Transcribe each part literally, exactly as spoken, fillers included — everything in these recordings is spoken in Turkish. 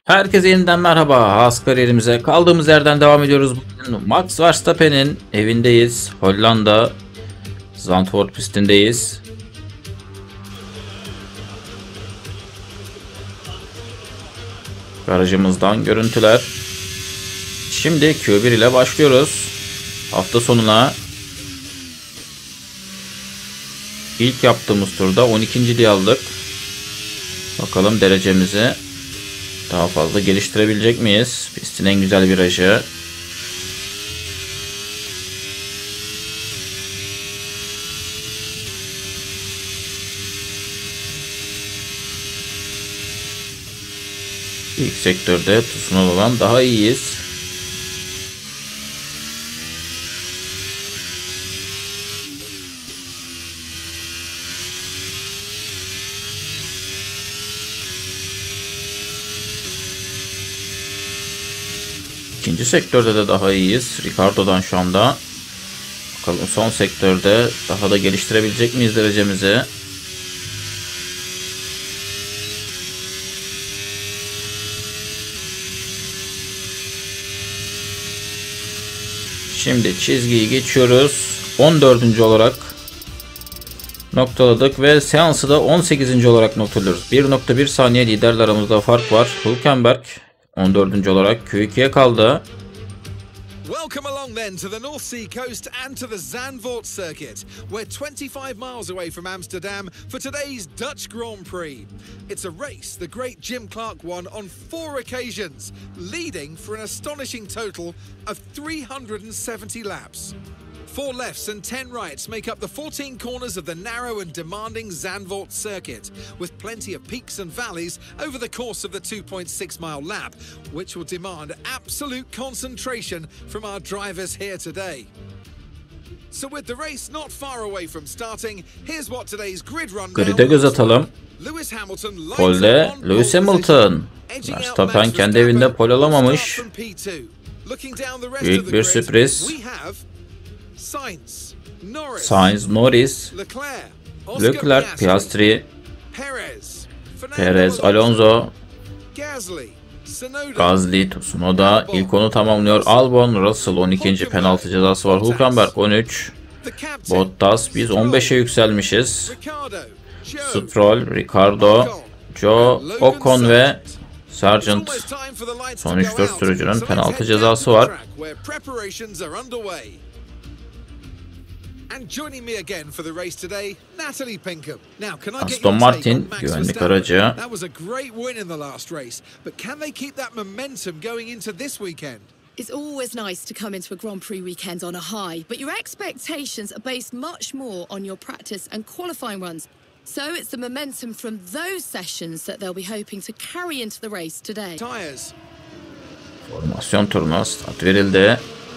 Herkese yeniden merhaba. Haas kariyerimize kaldığımız yerden devam ediyoruz. Bugün Max Verstappen'in evindeyiz. Hollanda Zandvoort pistindeyiz. Garajımızdan görüntüler. Şimdi Q bir ile başlıyoruz. Hafta sonuna ilk yaptığımız turda on ikinciliği aldık. Bakalım derecemizi daha fazla geliştirebilecek miyiz? Pistin en güzel virajı. İlk sektörde Tsunoda'dan daha iyiyiz. İkinci sektörde de daha iyiyiz. Ricardo'dan şu anda. Bakalım son sektörde daha da geliştirebilecek miyiz derecemizi? Şimdi çizgiyi geçiyoruz. on dördüncü olarak noktaladık ve seansı da on sekizinci olarak noktalıyoruz. bir nokta bir saniye liderle aramızda fark var. Hülkenberg on dördüncü olarak Q ikiye kaldı. Welcome along then to the North Sea coast and to the Zandvoort circuit. We're twenty-five miles away from Amsterdam for today's Dutch Grand Prix. It's a race the great Jim Clark won on four occasions, leading for an astonishing total of three hundred seventy laps. Four lefts and ten rights make up the fourteen corners of the narrow and demanding Zandvoort circuit, with plenty of peaks and valleys over the course of the two point six mile lap, which will demand absolute concentration from our drivers here today. So with the race not far away from starting, here's what today's grid rundown. Grid'e göz atalım. Lewis Hamilton Polde Lewis Hamilton. Verstappen kendi evinde pol alamamış. Büyük bir sürpriz. Sainz, Norris, Leclerc, Piastri, Perez, Alonso, Gasly, Tsunoda ilk onu tamamlıyor. Albon, Russell on ikinci penaltı cezası var. Hülkenberg on üç, Bottas, biz on beşe yükselmişiz. Stroll, Ricardo, Joe, Ocon ve Sargent. Son üç dört sürücünün penaltı cezası var. Aston Martin güvenlik aracı. It's always nice to come into a Grand Prix weekend on a high, but your expectations are based much more on your practice and qualifying runs. So it's the momentum from those sessions that they'll be hoping to carry into the race today. Formasyon turuna start verildi.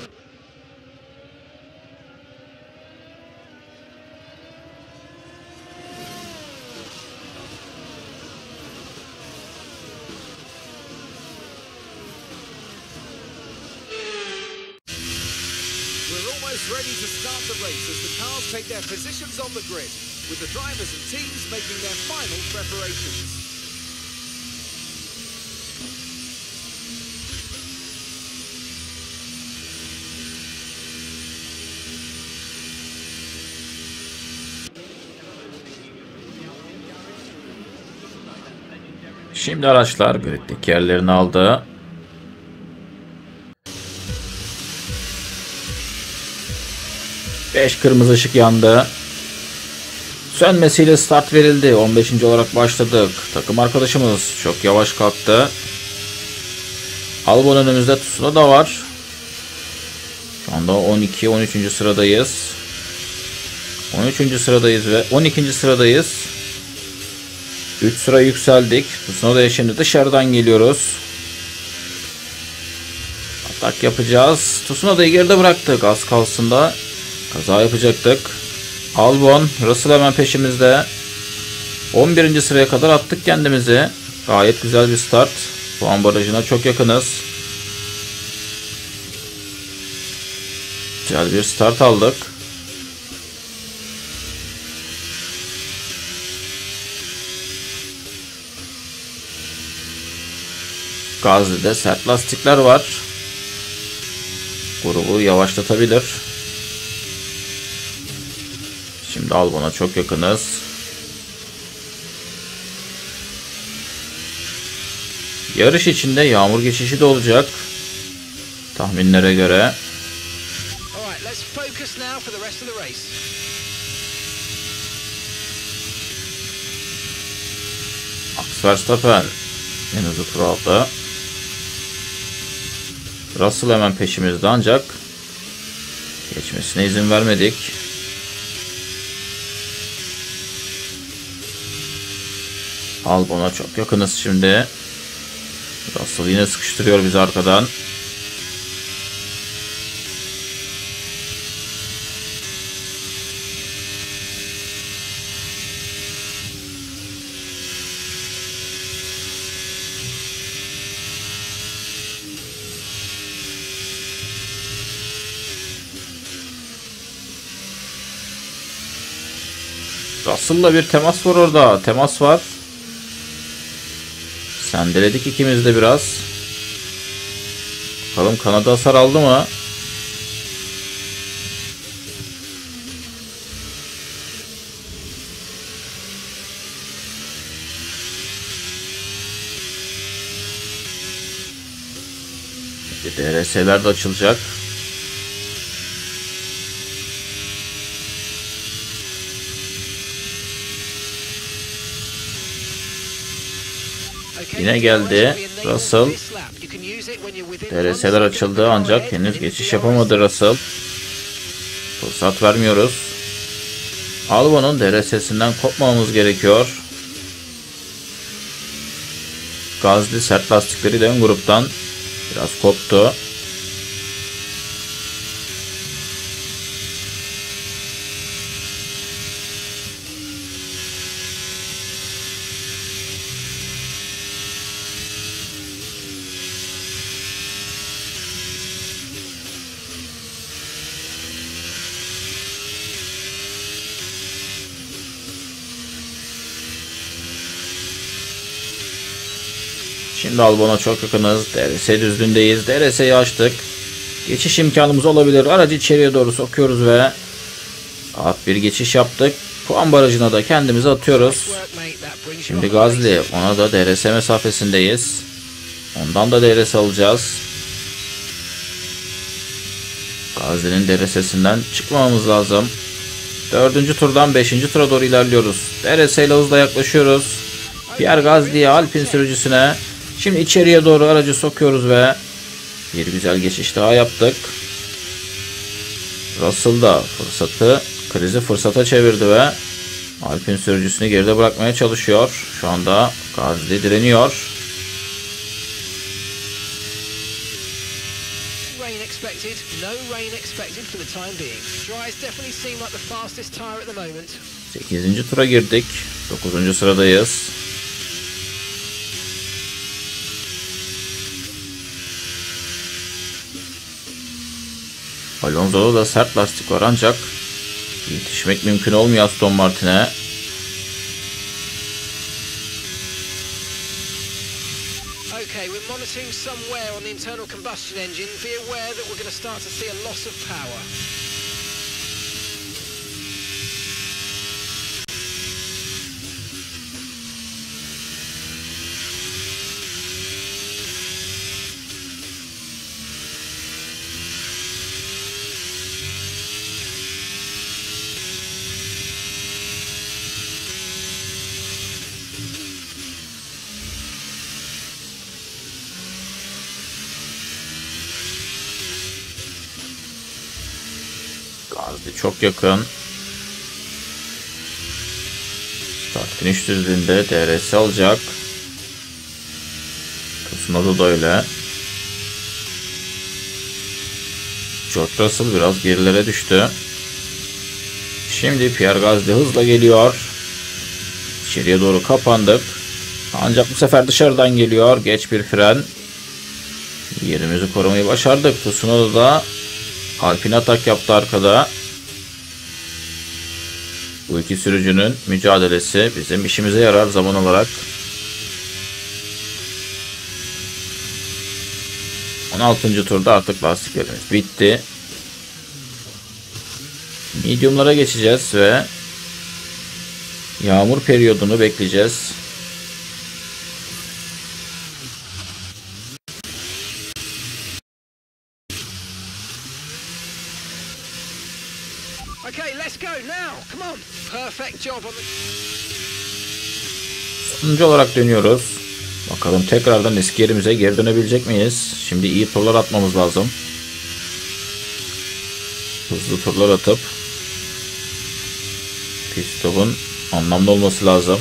Ready to start the race as the cars take their positions on the grid, with the drivers and teams making their final preparations. Şimdi araçlar griddeki yerlerini aldı. beş kırmızı ışık yandı. Sönmesiyle start verildi. on beşinci olarak başladık. Takım arkadaşımız çok yavaş kalktı. Albon önümüzde, Tsunoda var. Şu anda on iki on üçüncü sıradayız. on üçüncü sıradayız ve on ikinci sıradayız. üç sıra yükseldik. Tsunoda'ya şimdi dışarıdan geliyoruz. Atak yapacağız. Tsunoda'yı geride bıraktık. Az kalsın da kaza yapacaktık. Albon, Russell hemen peşimizde. on birinci sıraya kadar attık kendimizi. Gayet güzel bir start. Puan barajına çok yakınız. Güzel bir start aldık. Gazi'de sert lastikler var. Grubu yavaşlatabilir. Şimdi Albon'a çok yakınız. Yarış içinde yağmur geçişi de olacak. Tahminlere göre. Max Verstappen en hızlı tur aldı. Russell hemen peşimizde ancak geçmesine izin vermedik. Albon'a çok yakınız şimdi. Russell yine sıkıştırıyor bizi arkadan. Russell'la bir temas var orada. Temas var. Sendeledik ikimiz de biraz. Bakalım kanadı hasar aldı mı? D R S'ler de açılacak. Yine geldi Russell. D R S'ler açıldı ancak henüz geçiş yapamadı Russell. Fırsat vermiyoruz. Albon'un D R S'sinden kopmamamız gerekiyor. Gasly sert lastikleri de ön gruptan biraz koptu. Şimdi Albon'a çok yakınız. D R S düzlüğündeyiz. D R S'yi açtık. Geçiş imkanımız olabilir. Aracı içeriye doğru sokuyoruz ve rahat bir geçiş yaptık. Puan barajına da kendimizi atıyoruz. Şimdi Gasly, ona da D R S mesafesindeyiz. Ondan da D R S alacağız. Gasly'nin D R S'sinden çıkmamamız lazım. Dördüncü turdan beşinci tura doğru ilerliyoruz. D R S ile hızla yaklaşıyoruz. Pierre Gasly'ye, Alpine sürücüsüne. Şimdi içeriye doğru aracı sokuyoruz ve bir güzel geçiş daha yaptık. Russell da fırsatı, krizi fırsata çevirdi ve Alpine sürücüsünü geride bırakmaya çalışıyor. Şu anda Gasly direniyor. sekizinci tura girdik. dokuzuncu sıradayız. Alonso'da da sert lastik var ancak yetişmek mümkün olmuyor Aston Martin'e. Okay, we're monitoring some wear on the internal combustion engine. Be aware that we're going to start to see a loss of power. Gasly çok yakın. Start finish düzlüğünde D R S alacak. Tsunoda da öyle. George Russell biraz gerilere düştü. Şimdi Pierre Gasly hızla geliyor. İçeriye doğru kapandık. Ancak bu sefer dışarıdan geliyor. Geç bir fren. Yerimizi korumayı başardık. Tsunoda da Alpine atak yaptı arkada. Bu iki sürücünün mücadelesi bizim işimize yarar zaman olarak. on altıncı turda artık lastiklerimiz bitti. Medium'lara geçeceğiz ve yağmur periyodunu bekleyeceğiz. Okay, let's go now. Come on. Perfect job on the... Sonuncu olarak dönüyoruz. Bakalım tekrardan eski yerimize geri dönebilecek miyiz? Şimdi iyi turlar atmamız lazım. Hızlı turlar atıp pit stop'un anlamlı olması lazım.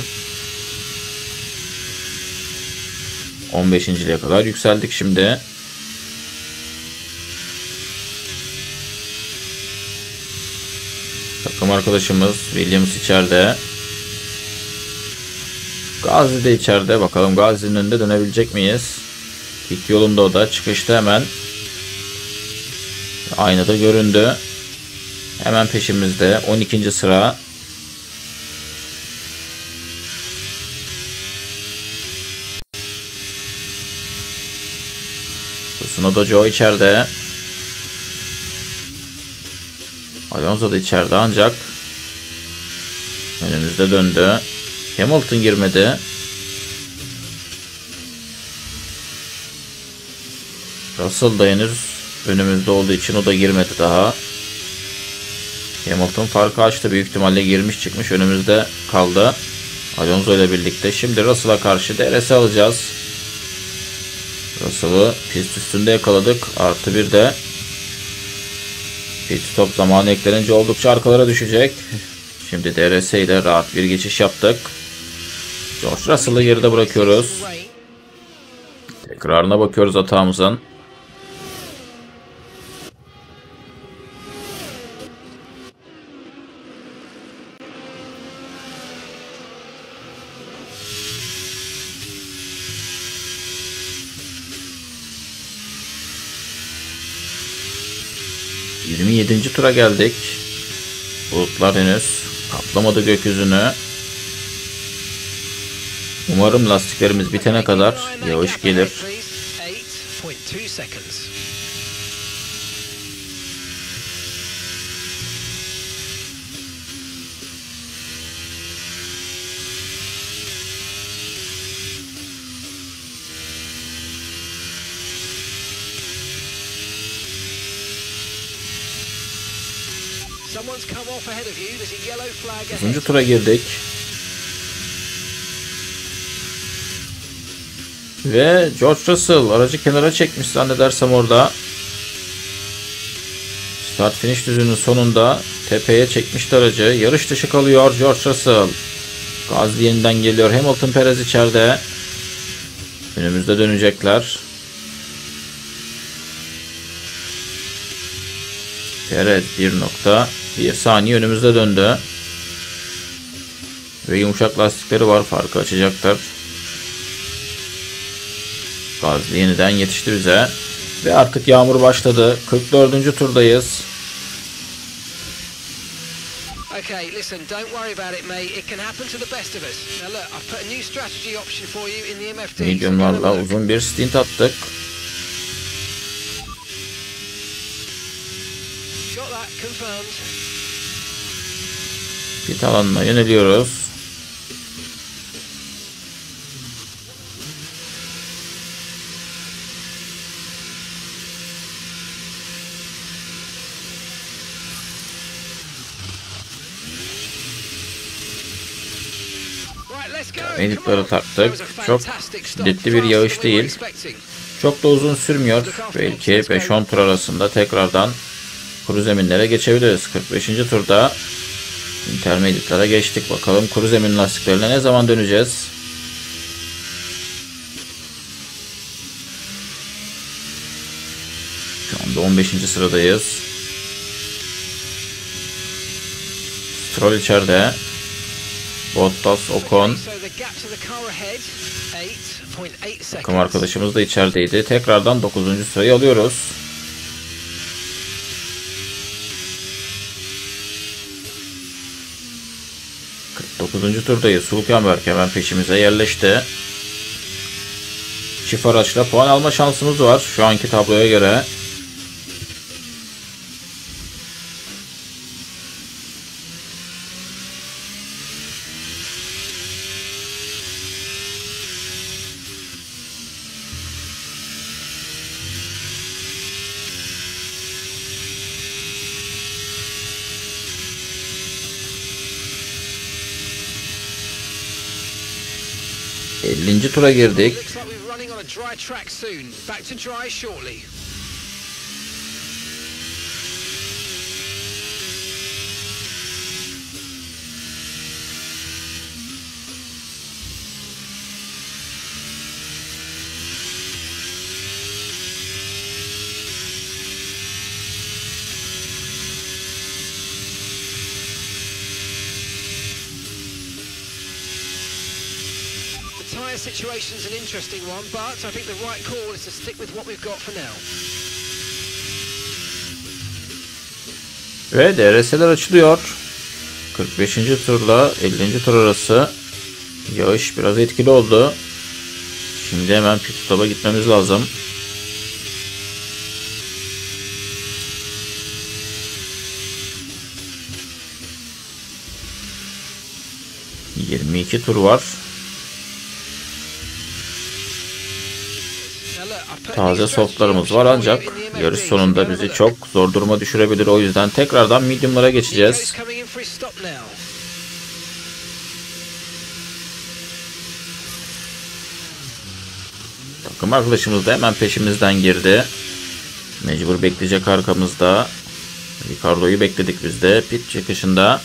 on beşinciliğe kadar yükseldik şimdi. Takım arkadaşımız Williams içeride. Gazi de içeride. Bakalım Gazi'nin önünde dönebilecek miyiz? Pit yolunda o da. Çıkışta hemen aynada göründü. Hemen peşimizde. on ikinci sıra. Tsunoda Joe içeride. Alonso da içeride ancak önümüzde döndü. Hamilton girmedi. Russell da henüz önümüzde olduğu için o da girmedi daha. Hamilton farkı açtı. Büyük ihtimalle girmiş çıkmış önümüzde kaldı. Alonso ile birlikte. Şimdi Russell'a karşı D R S alacağız. Russell'ı pist üstünde yakaladık. Artı bir de pit stop zamanı eklenince oldukça arkalara düşecek. Şimdi D R S ile rahat bir geçiş yaptık. George Russell'ı geride bırakıyoruz. Tekrarına bakıyoruz hatamızın. yirmi yedinci tura geldik. Bulutlar henüz kaplamadı gökyüzünü. Umarım lastiklerimiz bitene kadar yağış gelir. Uzuncu tura girdik. Ve George Russell aracı kenara çekmiş zannedersem orada. Start finish düzünün sonunda tepeye çekmişti aracı. Yarış dışı kalıyor George Russell. Gasly yeniden geliyor. Hamilton, Perez içeride. Önümüzde dönecekler. Perez bir nokta bir saniye önümüzde döndü. Ve yumuşak lastikleri var. Farkı açacaktır. Gasly yeniden yetişti bize. Ve artık yağmur başladı. kırk dördüncü turdayız. Okay, listen, don't worry about it, mate. It can happen to the best of us. Now look, I've put a new strategy option for you in the M F D. Medium'larla uzun bir stint attık. Got that confirmed. Pit alanına yöneliyoruz. Medikleri taktık. Çok şiddetli bir yağış değil. Çok da uzun sürmüyor. Belki beş on tur arasında tekrardan kuru zeminlere geçebiliriz. kırk beşinci turda intermediate'lara geçtik. Bakalım kuru zemin lastiklerine ne zaman döneceğiz? Şu anda on beşinci sıradayız. Stroll içeride. Bottas, Ocon. Takım arkadaşımız da içerideydi. Tekrardan dokuzuncu sırayı alıyoruz. kırk dokuzuncu turdayız. Hülkenberg hemen peşimize yerleşti. Çift araçla puan alma şansımız var şu anki tabloya göre. ellinci tura girdik. Looks like we're running on a dry track soon. Back to dry shortly. The tyre situation's an interesting one, but I think the right call is to stick with what we've got for now. Ve D R S'ler açılıyor. kırk beşinci turla ellinci tur arası yağış biraz etkili oldu. Şimdi hemen pit stop'a gitmemiz lazım. yirmi iki tur var. Taze softlarımız var ancak yarış sonunda bizi çok zor duruma düşürebilir. O yüzden tekrardan medium'lara geçeceğiz. Takım arkadaşımız da hemen peşimizden girdi. Mecbur bekleyecek arkamızda. Ricardo'yu bekledik biz de pit çıkışında.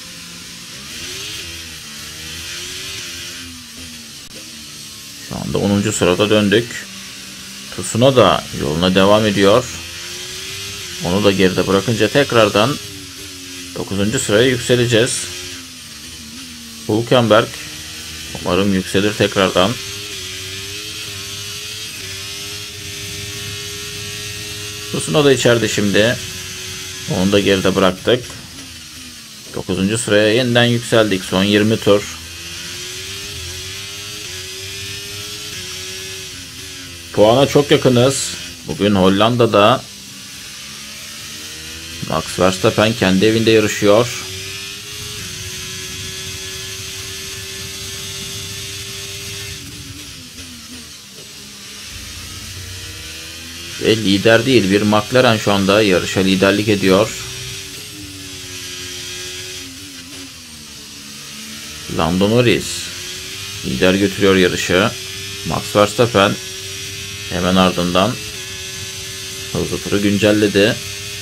Şu anda onuncu sırada döndük. Tsunoda yoluna devam ediyor. Onu da geride bırakınca tekrardan dokuzuncu sıraya yükseleceğiz. Hülkenberg umarım yükselir tekrardan. Tsunoda içeride şimdi. Onu da geride bıraktık. dokuzuncu sıraya yeniden yükseldik. Son yirmi tur. Puana çok yakınız. Bugün Hollanda'da Max Verstappen kendi evinde yarışıyor. Ve lider değil, bir McLaren şu anda yarışa liderlik ediyor. Lando Norris lider götürüyor yarışı. Max Verstappen hemen ardından hızlı turu güncelledi.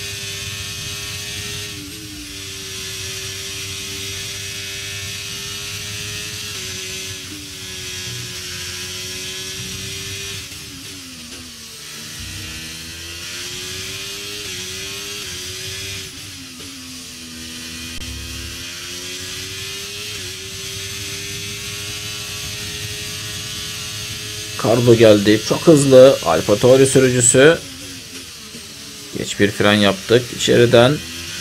Ricardo geldi. Çok hızlı. AlphaTauri sürücüsü. Geç bir fren yaptık. İçeriden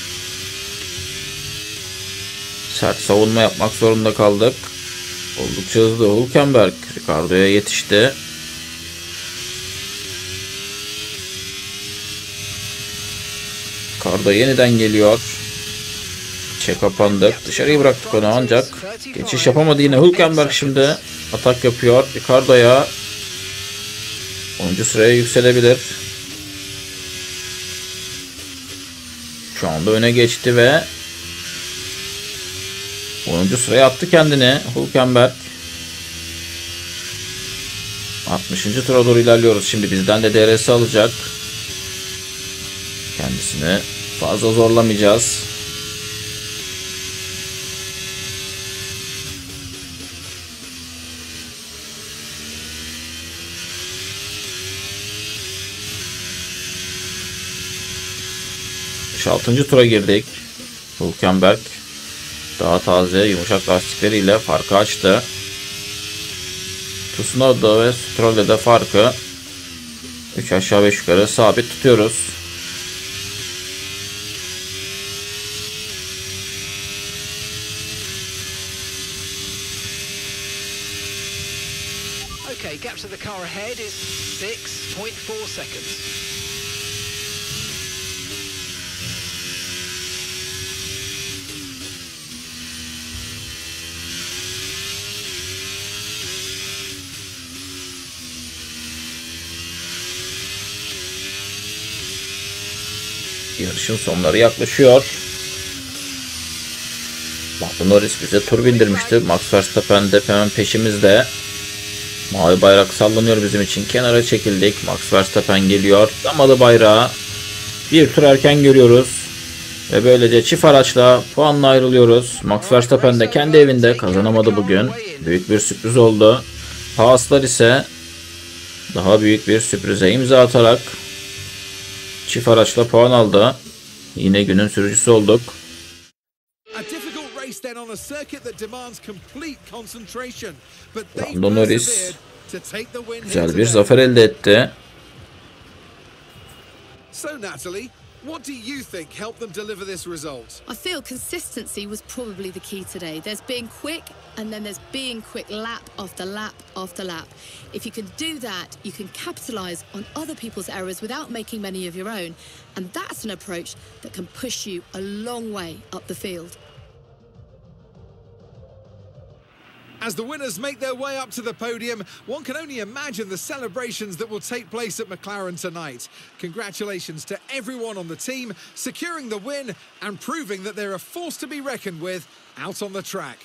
sert savunma yapmak zorunda kaldık. Oldukça hızlı Hülkenberg Ricardo'ya yetişti. Ricardo yeniden geliyor. İçe kapandık. Dışarıya bıraktık onu ancak geçiş yapamadı yine. Hülkenberg şimdi atak yapıyor. Ricardo'ya onuncu sıraya yükselebilir. Şu anda öne geçti ve onuncu sıraya attı kendini Hülkenberg. altmışıncı tura doğru ilerliyoruz. Şimdi bizden de D R S alacak. Kendisini fazla zorlamayacağız. altıncı tura girdik. Hülkenberg daha taze yumuşak lastikleriyle farkı açtı. Tsunoda ve Stroll'de de farkı üç aşağı beş yukarı sabit tutuyoruz. Okay, Okay, gap to the car ahead is six point four seconds. Yarışın sonları yaklaşıyor. Lando Norris bize tur bindirmişti. Max Verstappen de hemen peşimizde. Mavi bayrak sallanıyor bizim için. Kenara çekildik. Max Verstappen geliyor. Damalı bayrağı bir tur erken görüyoruz. Ve böylece çift araçla puanla ayrılıyoruz. Max Verstappen de kendi evinde kazanamadı bugün. Büyük bir sürpriz oldu. Haaslar ise daha büyük bir sürprize imza atarak çift araçla puan aldı. Yine günün sürücüsü olduk. Lando Norris güzel bir zafer elde etti. So Natalie, what do you think helped them deliver this result? I feel consistency was probably the key today. There's being quick, and then there's being quick lap after lap after lap. If you can do that, you can capitalize on other people's errors without making many of your own. And that's an approach that can push you a long way up the field. As the winners make their way up to the podium, one can only imagine the celebrations that will take place at McLaren tonight. Congratulations to everyone on the team, securing the win and proving that they're a force to be reckoned with out on the track.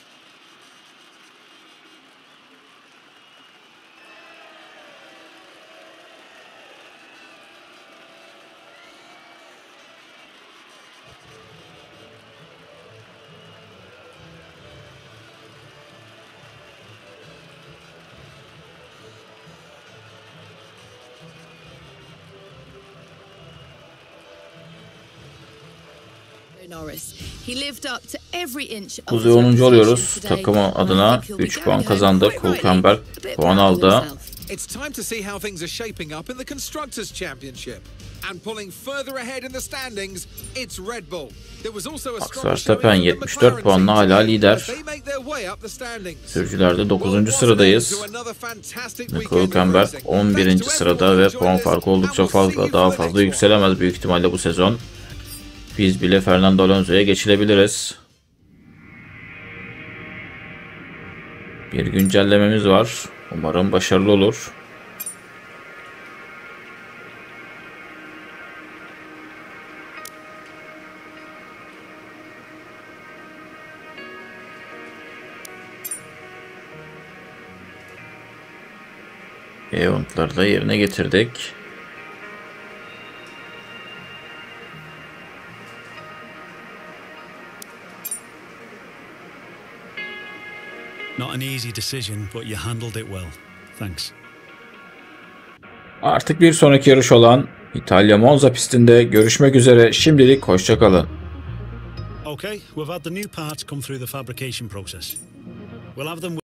Norris. He lived up to every inch of Kuzey onuncu oluyoruz. Takımı adına üç puan kazandı. Hülkenberg puan aldı. It's time to see how things are shaping up in the Constructors' Championship. And pulling further ahead in the standings, it's Red Bull. There was also a Max Verstappen yetmiş dört puanla hala lider. Sürücülerde dokuzuncu sıradayız. Nico Hülkenberg on birinci sırada ve puan farkı oldukça fazla. Daha fazla yükselemez büyük ihtimalle bu sezon. Biz bile Fernando Alonso'ya geçilebiliriz. Bir güncellememiz var. Umarım başarılı olur. Event'ları da yerine getirdik. Not an easy decision, but you handled it well. Thanks. Artık bir sonraki yarış olan İtalya Monza pistinde görüşmek üzere. Şimdilik hoşça kalın. Okay, we've had the new parts come through the fabrication process. We'll have them